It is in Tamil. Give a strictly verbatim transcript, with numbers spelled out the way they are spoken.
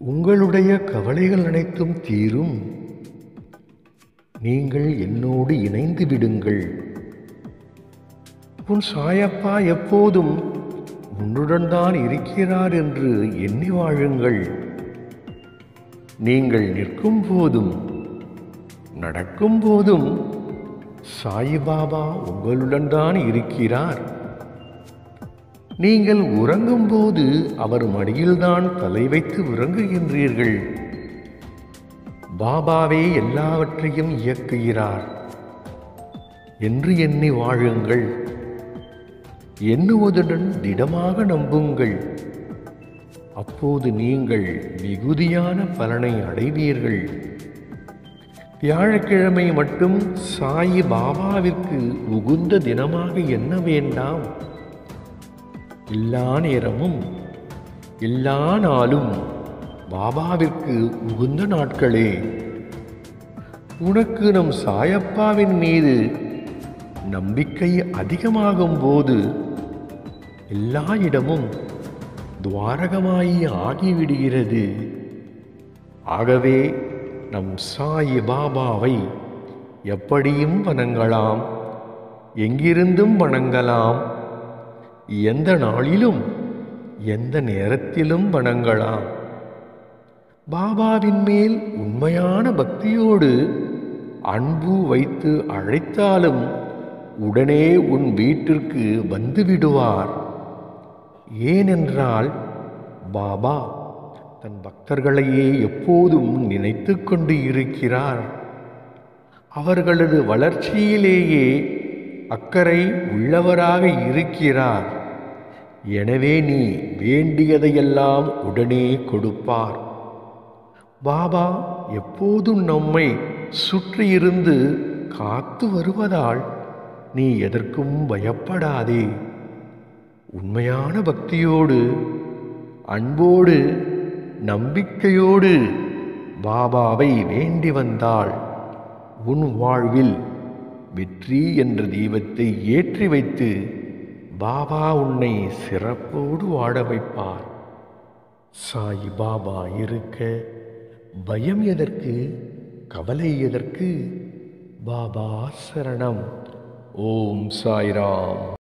உங்களுடைய கவலைகள் அனைத்தும் தீரும். நீங்கள் என்னோடு இணைந்து விடுங்கள். உன் சாயப்பா எப்போதும் உன்னுடன் தான் இருக்கிறார் என்று எண்ணி வாழுங்கள். நீங்கள் நிற்கும் போதும் நடக்கும் போதும் சாயிபாபா உங்களுடன் தான் இருக்கிறார். நீங்கள் உறங்கும் போது அவர் மடியில்தான் தலை வைத்து உறங்குகின்றீர்கள். பாபாவே எல்லாவற்றையும் இயக்குகிறார் என்று எண்ணி வாழுங்கள். எண்ணுவதுடன் திடமாக நம்புங்கள். அப்போது நீங்கள் மிகுதியான பலனை அடைவீர்கள். வியாழக்கிழமை மட்டும் சாயி பாபாவிற்கு உகுந்த தினமாக எண்ண வேண்டாம். எல்லா நேரமும் எல்லா நாளும் பாபாவிற்கு உகுந்த நாட்களே. உனக்கு நம் சாயப்பாவின் மீது நம்பிக்கை அதிகமாகும் போது எல்லா இடமும் துவாரகமாயி ஆகிவிடுகிறது. ஆகவே நம் சாயி பாபாவை எப்படியும் வணங்கலாம், எங்கிருந்தும் வணங்கலாம், எந்த நாளிலும் எந்த நேரத்திலும் வணங்கலாம். பாபாவின் மேல் உண்மையான பக்தியோடு அன்பு வைத்து அழைத்தாலும் உடனே உன் வீட்டிற்கு வந்து விடுவார். ஏனென்றால் பாபா தன் பக்தர்களையே எப்போதும் நினைத்து கொண்டு இருக்கிறார். அவர்களது வளர்ச்சியிலேயே அக்கறை உள்ளவராக இருக்கிறார். எனவே நீ வேண்டியதையெல்லாம் உடனே கொடுப்பார். பாபா எப்போதும் நம்மை சுற்றியிருந்து காத்து வருவதால் நீ எதற்கும் பயப்படாதே. உண்மையான பக்தியோடு அன்போடு நம்பிக்கையோடு பாபாவை வேண்டி வந்தால் உன் வாழ்வில் வெற்றி என்ற தீபத்தை ஏற்றி வைத்து பாபா உன்னை சிறப்போடு வாழ வைப்பார். சாயி பாபா இருக்க பயம் எதற்கு, கவலை எதற்கு? பாபா சரணம். ஓம் சாய்ராம்.